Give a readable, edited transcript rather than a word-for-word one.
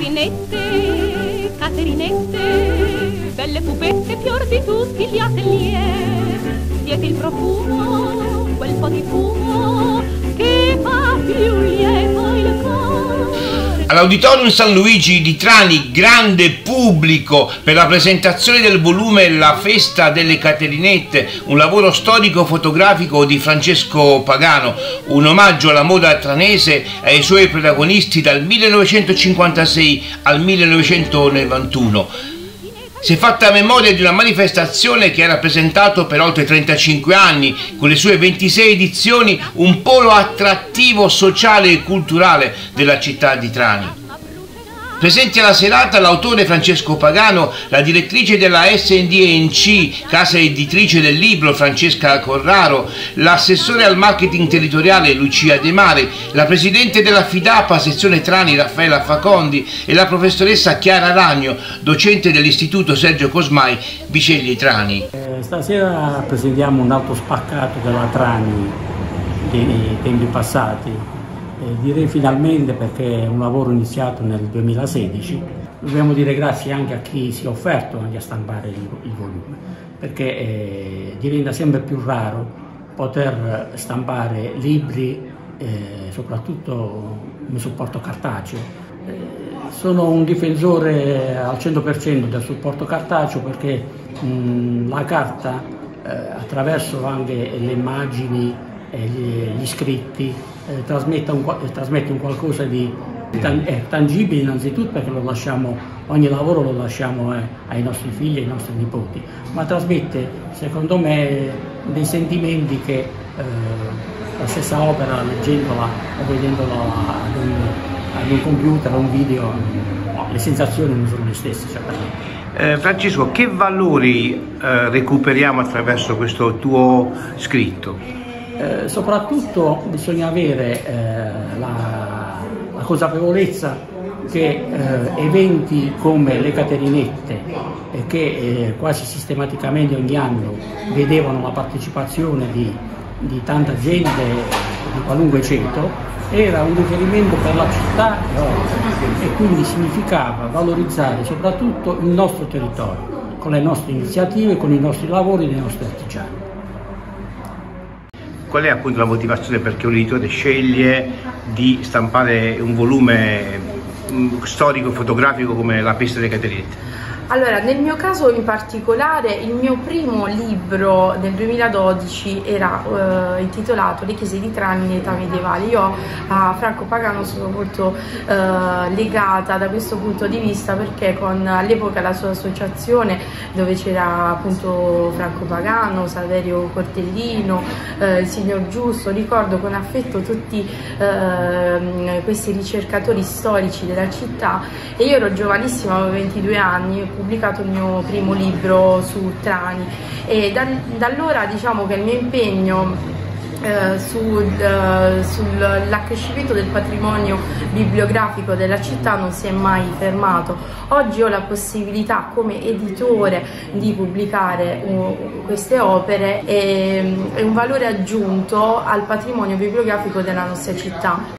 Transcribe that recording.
Caterinette, Caterinette, belle pupette, fior di tutti gli atelier, siete il profumo, quel po' di fumo che fa più lieto il cuore. All'Auditorium San Luigi di Trani, grande pubblico per la presentazione del volume La festa delle Caterinette, un lavoro storico-fotografico di Francesco Pagano, un omaggio alla moda tranese e ai suoi protagonisti dal 1956 al 1991. Si è fatta memoria di una manifestazione che ha rappresentato per oltre 35 anni, con le sue 26 edizioni, un polo attrattivo sociale e culturale della città di Trani. Presenti alla serata l'autore Francesco Pagano, la direttrice della SND&C, casa editrice del libro Francesca Corraro, l'assessore al marketing territoriale Lucia De Mare, la presidente della FIDAPA sezione Trani Raffaella Facondi e la professoressa Chiara Ragno, docente dell'Istituto Sergio Cosmai Biceglie Trani. Stasera presentiamo un altro spaccato della Trani dei tempi passati. Direi finalmente perché è un lavoro iniziato nel 2016. Dobbiamo dire grazie anche a chi si è offerto anche a stampare il volume, perché diventa sempre più raro poter stampare libri, soprattutto come supporto cartaceo. Sono un difensore al 100% del supporto cartaceo perché la carta, attraverso anche le immagini e gli scritti, trasmette un qualcosa di tangibile innanzitutto perché lo lasciamo, ogni lavoro lo lasciamo ai nostri figli e ai nostri nipoti, ma trasmette secondo me dei sentimenti che la stessa opera, leggendola o vedendola ad un computer, a un video, le sensazioni non sono le stesse. Francesco, che valori recuperiamo attraverso questo tuo scritto? Soprattutto bisogna avere la consapevolezza che eventi come le Caterinette, che quasi sistematicamente ogni anno vedevano la partecipazione di tanta gente di qualunque ceto, era un riferimento per la città e quindi significava valorizzare soprattutto il nostro territorio, con le nostre iniziative, con i nostri lavori dei nostri artigiani. Qual è appunto la motivazione perché un editore sceglie di stampare un volume storico fotografico come La festa delle Caterinette? Allora, nel mio caso in particolare, il mio primo libro del 2012 era intitolato Le chiese di Trani in età medievale. Io a Franco Pagano sono molto legata da questo punto di vista perché all'epoca la sua associazione, dove c'era appunto Franco Pagano, Saverio Cortellino, il signor Giusto, ricordo con affetto tutti questi ricercatori storici della città, e io ero giovanissima, avevo 22 anni, pubblicato il mio primo libro su Trani, e da allora diciamo che il mio impegno sull'accrescimento del patrimonio bibliografico della città non si è mai fermato. Oggi ho la possibilità come editore di pubblicare queste opere e un valore aggiunto al patrimonio bibliografico della nostra città.